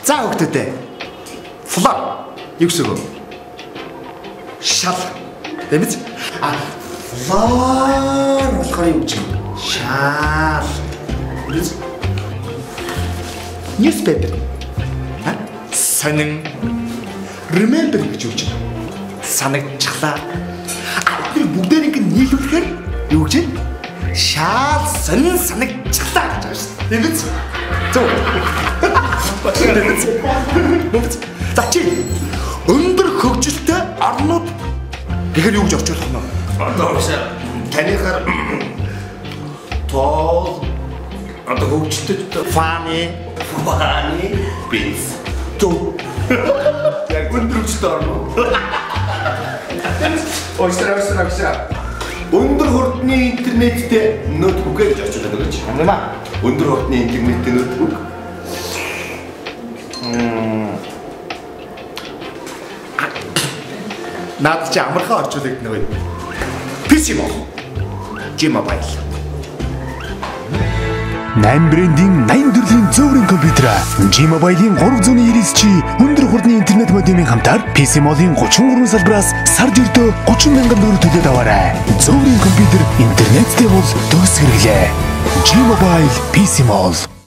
За хөгтөдөө. Флор юу гэсэн үг? Шал. Дэмэц. Флор болохоор юу гэж юм? Шал. Дэмэц. Newspaper. Сонин. Remember гэж юу гэж юм? Санагчлаа. Тэр бүгдээр ингэ нийлүүлэхээр юу гэж юм? Шал сонин санагчлаа гэж байна шүү дээ. Дэмэц. Зөв. За чи өндөр хөгжилтэй орнууд тэгэхээр юу гэж орчуулах юм бэ? Одоо танихаар тол одоо хөгжилтэй фаны бис тоо яг өндөр хөгжилтэй орнууд ойсраа өндөр хурдны интернеттэй ноутбукээ гэж орчуулдаг гэж юм аа. Өндөр хурдны интернеттэй ноутбук. Наад чи амархан орчуулдаг нэг PC мөн. G-Mobile. 8 брендийн 80 төрлийн зөөврийн компьютер G-Mobile-ийн 399 чи өндөр хурдны интернет модемийн хамтаар PC Mall-ийн 33 салбараас сард ердөө 30,000 төгрөг төлөөд аваарай. Зөөврийн компьютер интернеттэй бол төгс хэрэглээ. G-Mobile PC Mall